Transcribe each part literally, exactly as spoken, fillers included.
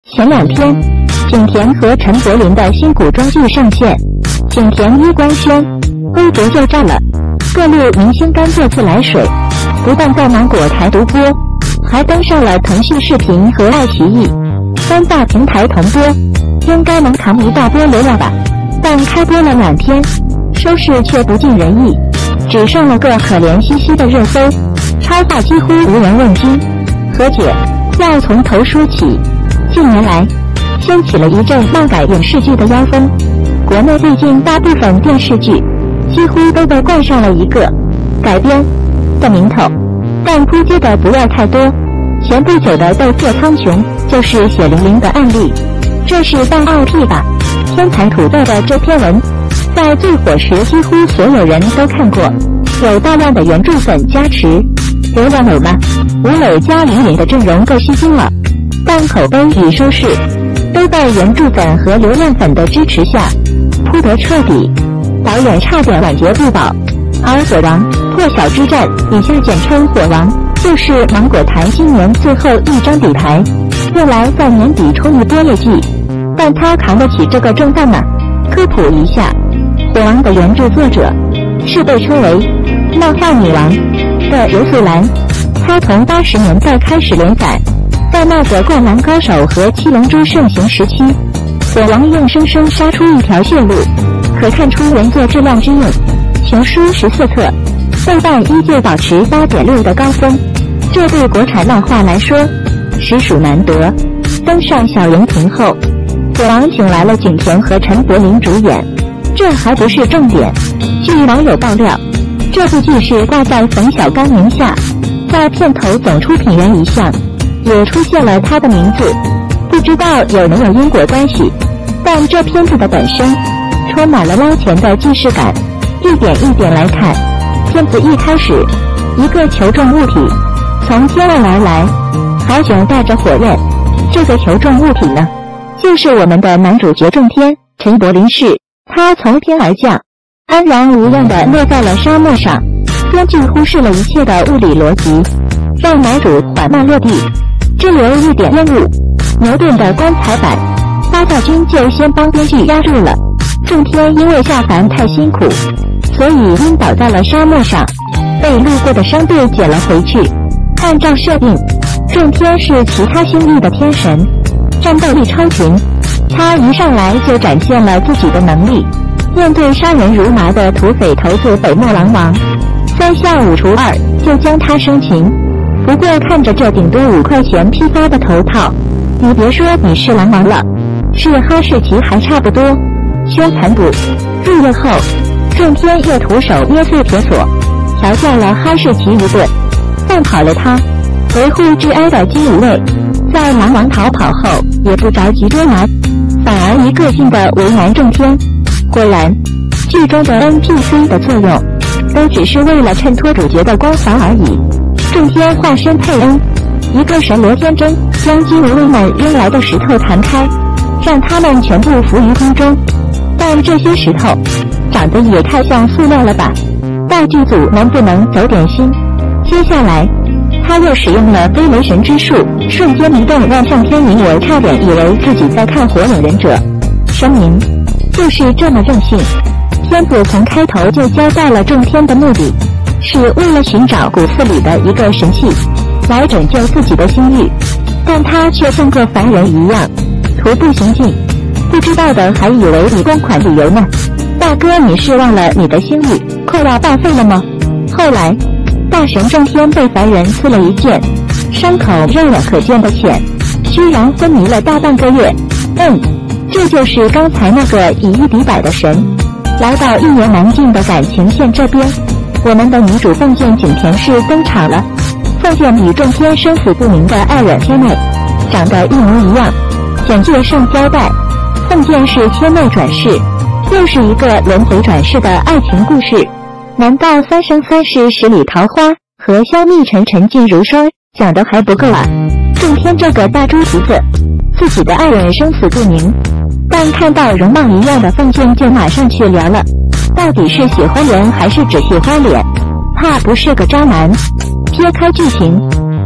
前两天，景甜和陈柏霖的新古装剧上线，景甜一官宣，微博就炸了，各路明星干做自来水，不但在芒果台独播，还登上了腾讯视频和爱奇艺三大平台同播，应该能扛一大波流量吧。但开播了两天，收视却不尽人意，只上了个可怜兮兮的热搜，超话几乎无人问津。何解？要从头说起。近年来，掀起了一阵漫改影视剧的妖风。国内最近大部分电视剧几乎都被冠上了一个改编的名头，但扑街的不要太多。前不久的《斗破苍穹》就是血淋淋的案例。这是半 I P 吧？天才土豆的这篇文在最火时几乎所有人都看过，有大量的原著粉加持，流量有吗？吴磊加林允的阵容够吸睛了，但口碑与收视都在原著粉和流量粉的支持下扑得彻底，导演差点晚节不保。而火王破晓之战，以下简称火王，就是芒果台今年最后一张底牌，未来在年底冲一波业绩，但他扛得起这个重担吗？科普一下，火王的原著作者是被称为漫画女王的游素兰，她从八十年代开始连载，在那个灌篮高手和七龙珠盛行时期，火王硬生生杀出一条血路，可看出原作质量之硬。全书十四册，豆瓣依旧保持 八点六 的高分，这对国产漫画来说实属难得。登上小荧屏后，火王请来了景甜和陈柏霖主演，这还不是重点。据网友爆料，这部剧是挂在冯小刚名下，在片头总出品人一项也出现了他的名字，不知道有没有因果关系，但这片子的本身充满了捞钱的既视感。一点一点来看，片子一开始，一个球状物体从天外而来，海卷带着火焰，这个球状物体呢，就是我们的男主角仲天。陈柏霖是他从天而降，安然无恙地落在了沙漠上，编剧忽视了一切的物理逻辑，让男主缓慢落地，只留一点烟雾。牛顿的棺材板，八大军就先帮编剧压住了。仲天因为下凡太辛苦，所以晕倒在了沙漠上，被路过的商队捡了回去。按照设定，仲天是其他星域的天神，战斗力超群，他一上来就展现了自己的能力，面对杀人如麻的土匪头子北漠狼王，三下五除二就将他生擒。不过看着这顶多五块钱批发的头套，你别说你是狼王了，是哈士奇还差不多。凶残补入夜后，仲天又徒手捏碎铁锁，调教了哈士奇一顿，放跑了他。维护治安的金吾卫在狼王逃跑后也不着急捉拿，反而一个劲地为难仲天。果然，剧中的 N P C 的作用都只是为了衬托主角的光环而已。仲天化身佩恩，一个神罗天真，将金吾卫们扔来的石头弹开，让他们全部浮于空中。但这些石头长得也太像塑料了吧，大剧组能不能走点心？接下来他又使用了飞雷神之术，瞬间移动，让上天影我差点以为自己在看火影忍者。声明就是这么任性。片子从开头就交代了仲天的目的，是为了寻找古寺里的一个神器来拯救自己的星域，但他却像个凡人一样徒步行进，不知道的还以为你公款旅游呢。大哥，你是忘了你的星域快要报废了吗？后来大神仲天被凡人刺了一剑，伤口肉眼可见的浅，居然昏迷了大半个月。嗯，这就是刚才那个以一敌百的神。来到一言难尽的感情线这边，我们的女主凤剑景甜是登场了。凤剑与仲天生死不明的爱人天妹长得一模一样。简介上交代，凤剑是天妹转世，又是一个轮回转世的爱情故事。难道三生三世十里桃花和香蜜沉沉烬如霜讲得还不够啊？仲天这个大猪蹄子，自己的爱人生死不明，但看到容貌一样的凤剑就马上去聊了，到底是喜欢人还是只喜欢脸？怕不是个渣男？撇开剧情，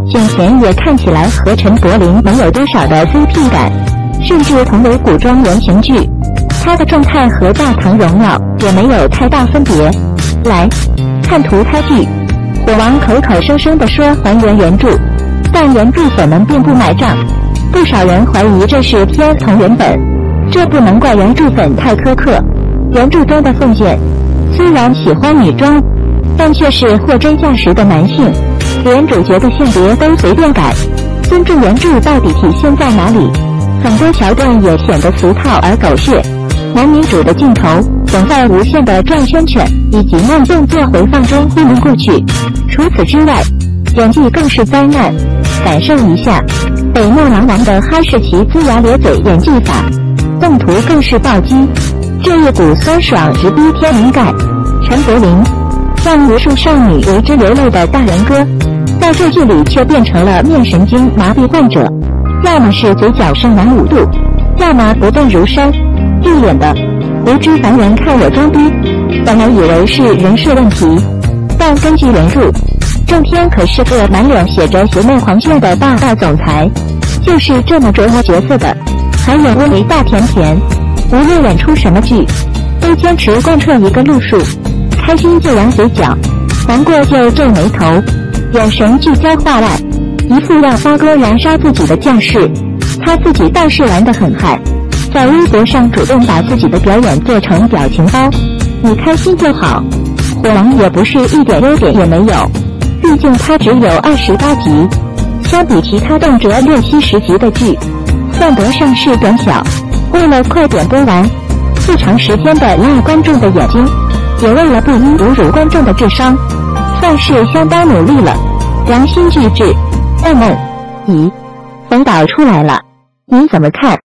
景甜也看起来和陈柏霖没有多少的 C P 感，甚至同为古装言情剧，她的状态和大唐荣耀也没有太大分别。来看图拍剧，火王口口声声地说还原原著，但原著粉们并不买账，不少人怀疑这是偏从原本，这不能怪原著粉太苛刻。原著中的凤剑虽然喜欢女装，但却是货真价实的男性，连主角的性别都随便改，尊重原著到底体现在哪里？很多桥段也显得俗套而狗血，男女主的镜头总在无限的转圈圈以及慢动作回放中糊弄过去。除此之外，演技更是灾难。感受一下北漠狼王的哈士奇龇牙咧嘴演技法，动图更是暴击，这一股酸爽直逼天灵盖。陈柏霖让无数少女为之流泪的大人哥，在这剧里却变成了面神经麻痹患者，要么是嘴角上扬五度，要么不动如山，一脸的无知凡人看我装逼。本来以为是人设问题，但根据原著，郑天可是个满脸写着邪魅黄炫的霸道总裁，就是这么琢磨角色的。还有乌梅大甜甜，无论演出什么剧，都坚持贯彻一个路数，开心就扬嘴角，难过就皱眉头，眼神聚焦画外，一副要发哥燃烧自己的架势。他自己倒是玩得很嗨，在微博上主动把自己的表演做成表情包，你开心就好。火王也不是一点优点也没有，毕竟他只有二十八集，相比其他动辄六七十集的剧，算得上是短小。为了快点播完，不长时间的拉观众的眼睛，也为了不一侮辱观众的智商，算是相当努力了。良心巨制，淡嫩，咦，冯导出来了，你怎么看？